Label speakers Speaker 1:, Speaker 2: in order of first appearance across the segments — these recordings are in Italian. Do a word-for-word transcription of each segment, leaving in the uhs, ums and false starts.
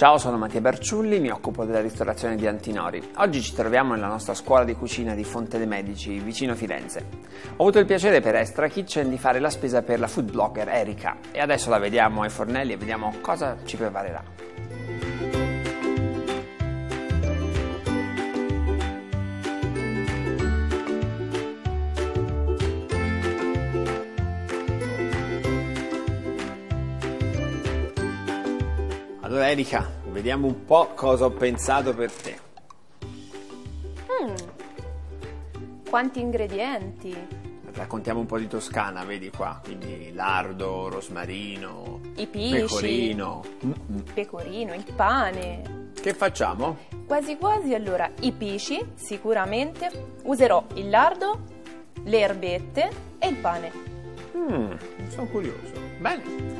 Speaker 1: Ciao, sono Mattia Berciulli, mi occupo della ristorazione di Antinori. Oggi ci troviamo nella nostra scuola di cucina di Fonte dei Medici, vicino Firenze. Ho avuto il piacere per Extra Kitchen di fare la spesa per la food blogger Erika e adesso la vediamo ai fornelli e vediamo cosa ci preparerà. Allora Erika, vediamo un po' cosa ho pensato per te.
Speaker 2: Mm. Quanti ingredienti!
Speaker 1: Raccontiamo un po' di Toscana, vedi qua, quindi lardo, rosmarino,
Speaker 2: I pisci,
Speaker 1: pecorino.
Speaker 2: pecorino, il pane.
Speaker 1: Che facciamo?
Speaker 2: Quasi quasi, allora, i pisci, sicuramente, userò il lardo, le erbette e il pane.
Speaker 1: Mm, sono curioso. Bene.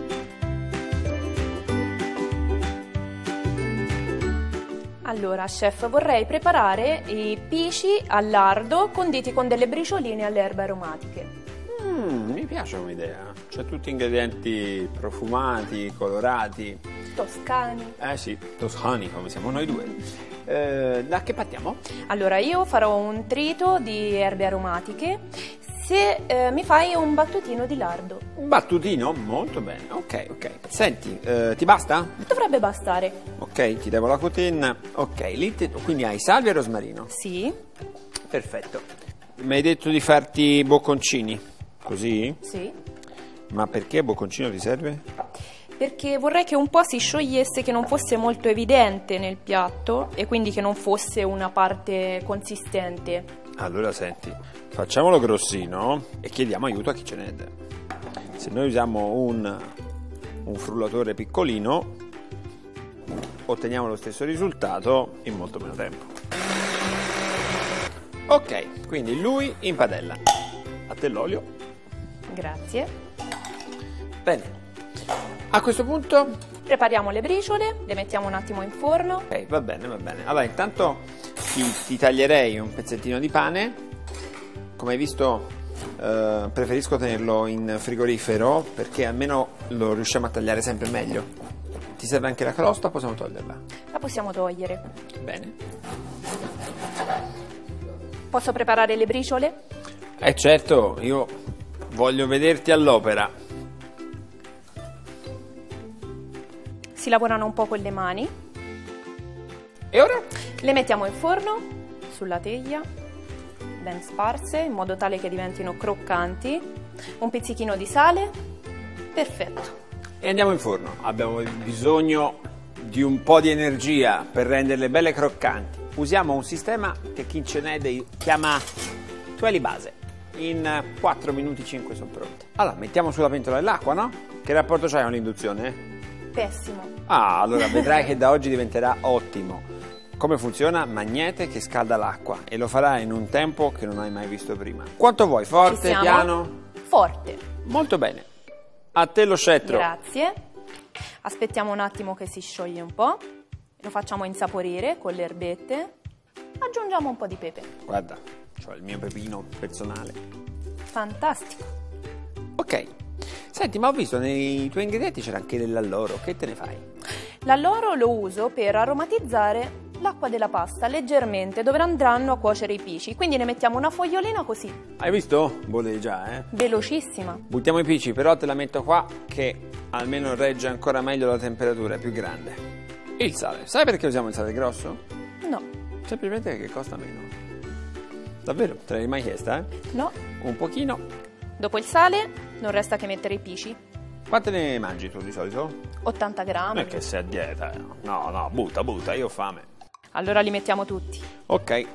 Speaker 2: Allora, chef, vorrei preparare i pisci al lardo conditi con delle bricioline alle erbe aromatiche.
Speaker 1: Mm, mi piace come idea. C'è tutti ingredienti profumati, colorati.
Speaker 2: Toscani.
Speaker 1: Eh sì, toscani come siamo noi due. Eh, da che partiamo?
Speaker 2: Allora, io farò un trito di erbe aromatiche se eh, mi fai un battutino di lardo.
Speaker 1: Un battutino? Molto bene, ok, ok. Senti, eh, ti basta?
Speaker 2: Dovrebbe bastare.
Speaker 1: Ok, ti devo la cotenna. Ok, lì te- quindi hai salvia e rosmarino.
Speaker 2: Sì.
Speaker 1: Perfetto. Mi hai detto di farti bocconcini, così?
Speaker 2: Sì.
Speaker 1: Ma perché bocconcino ti serve?
Speaker 2: Perché vorrei che un po' si sciogliesse, che non fosse molto evidente nel piatto e quindi che non fosse una parte consistente.
Speaker 1: Allora senti, facciamolo grossino e chiediamo aiuto a chi ce n'è. Se noi usiamo un, un frullatore piccolino, otteniamo lo stesso risultato in molto meno tempo. Ok, quindi lui in padella. A te l'olio.
Speaker 2: Grazie.
Speaker 1: Bene. A questo punto...
Speaker 2: Prepariamo le briciole, le mettiamo un attimo in forno.
Speaker 1: Ok, va bene, va bene. Allora, intanto ti, ti taglierei un pezzettino di pane. Come hai visto, eh, preferisco tenerlo in frigorifero perché almeno lo riusciamo a tagliare sempre meglio. Ti serve anche la crosta, possiamo toglierla.
Speaker 2: La possiamo togliere.
Speaker 1: Bene.
Speaker 2: Posso preparare le briciole?
Speaker 1: Eh certo, io voglio vederti all'opera.
Speaker 2: Si lavorano un po' con le mani.
Speaker 1: E ora?
Speaker 2: Le mettiamo in forno, sulla teglia, ben sparse, in modo tale che diventino croccanti. Un pizzichino di sale. Perfetto.
Speaker 1: E andiamo in forno. Abbiamo bisogno di un po' di energia per renderle belle croccanti. Usiamo un sistema che chi ce n'è dei chiama tueli base. In quattro minuti cinque sono pronte. Allora, mettiamo sulla pentola dell'acqua, no? Che rapporto c'hai con l'induzione?
Speaker 2: Pessimo.
Speaker 1: Ah, allora vedrai che da oggi diventerà ottimo. Come funziona? Magnete che scalda l'acqua e lo farà in un tempo che non hai mai visto prima. Quanto vuoi? Forte,
Speaker 2: Ci siamo?
Speaker 1: piano?
Speaker 2: Forte.
Speaker 1: Molto bene. A te lo scettro.
Speaker 2: Grazie. Aspettiamo un attimo che si scioglie un po'. Lo facciamo insaporire con le erbette. Aggiungiamo un po' di pepe.
Speaker 1: Guarda, ho il mio pepino personale.
Speaker 2: Fantastico.
Speaker 1: Ok. Senti, ma ho visto nei tuoi ingredienti c'era anche dell'alloro. Che te ne fai?
Speaker 2: L'alloro lo uso per aromatizzare l'acqua della pasta leggermente dove andranno a cuocere i pisci. Quindi ne mettiamo una fogliolina così.
Speaker 1: Hai visto? Bolle già, eh?
Speaker 2: Velocissima.
Speaker 1: Buttiamo i pisci, però te la metto qua che almeno regge ancora meglio la temperatura, è più grande. Il sale. Sai perché usiamo il sale grosso?
Speaker 2: No.
Speaker 1: Semplicemente perché costa meno. Davvero? Te l'hai mai chiesta, eh?
Speaker 2: No.
Speaker 1: Un pochino.
Speaker 2: Dopo il sale non resta che mettere i pisci.
Speaker 1: Quante ne mangi tu di solito?
Speaker 2: ottanta grammi.
Speaker 1: Non è che sei a dieta, eh. No, no, butta, butta, io ho fame.
Speaker 2: Allora li mettiamo tutti.
Speaker 1: Ok. Eh,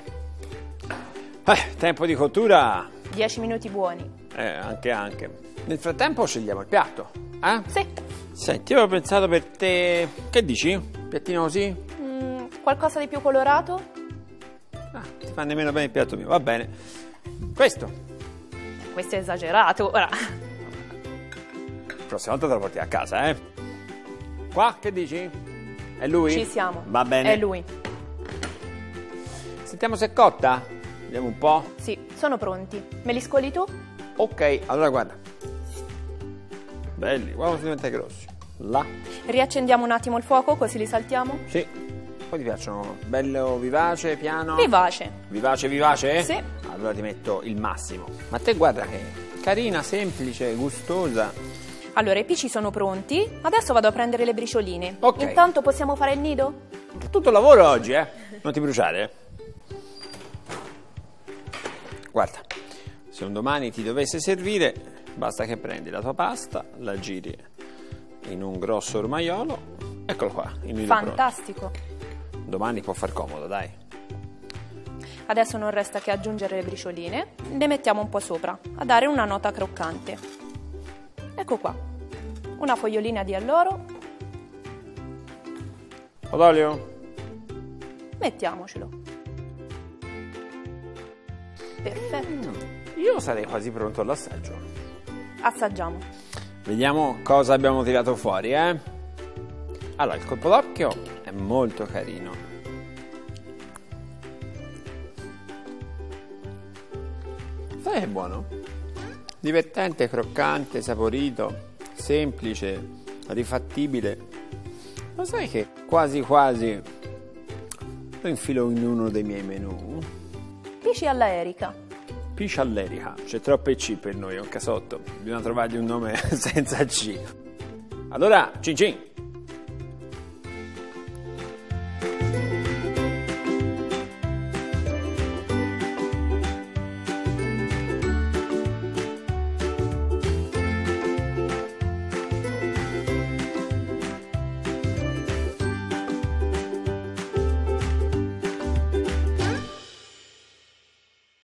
Speaker 1: tempo di cottura.
Speaker 2: dieci minuti buoni.
Speaker 1: Eh, anche, anche. Nel frattempo scegliamo il piatto, eh?
Speaker 2: Sì.
Speaker 1: Senti, io avevo pensato per te... Che dici? Piattino così?
Speaker 2: Mm, qualcosa di più colorato?
Speaker 1: Ah, ti fa nemmeno bene il piatto mio, va bene. Questo.
Speaker 2: Questo è esagerato. Ora.
Speaker 1: La prossima volta te lo porti a casa, eh? Qua, che dici? È lui?
Speaker 2: Ci siamo.
Speaker 1: Va bene.
Speaker 2: È lui.
Speaker 1: Sentiamo se è cotta. Vediamo un po'.
Speaker 2: Sì, sono pronti. Me li scoli tu?
Speaker 1: Ok, allora guarda. Belli, guarda come si diventa grossi. là.
Speaker 2: Riaccendiamo un attimo il fuoco così li saltiamo?
Speaker 1: Sì. Poi ti piacciono bello vivace, piano?
Speaker 2: Vivace.
Speaker 1: Vivace, vivace?
Speaker 2: Sì.
Speaker 1: Allora ti metto il massimo. Ma te guarda che carina, semplice, gustosa.
Speaker 2: Allora, i pici sono pronti. Adesso vado a prendere le bricioline.
Speaker 1: Ok.
Speaker 2: Intanto possiamo fare il nido?
Speaker 1: Tutto lavoro oggi, eh? Non ti bruciare, eh? Guarda, se un domani ti dovesse servire, basta che prendi la tua pasta, la giri in un grosso ormaiolo, eccolo qua, il nido
Speaker 2: Fantastico.
Speaker 1: pronto. Domani può far comodo, dai.
Speaker 2: Adesso non resta che aggiungere le bricioline. Le mettiamo un po' sopra, a dare una nota croccante. Ecco qua. Una fogliolina di alloro.
Speaker 1: Po' d'olio?
Speaker 2: Mettiamocelo. Perfetto.
Speaker 1: Io sarei quasi pronto all'assaggio.
Speaker 2: Assaggiamo.
Speaker 1: Vediamo cosa abbiamo tirato fuori, eh? Allora, il colpo d'occhio è molto carino. Sai che è buono? Divertente, croccante, saporito, semplice, rifattibile. Lo sai che quasi quasi lo infilo in uno dei miei menù?
Speaker 2: Pici alla Erika.
Speaker 1: Piscia all'erica, c'è troppe C per noi, un casotto. Bisogna trovargli un nome senza C. Allora, cin cin!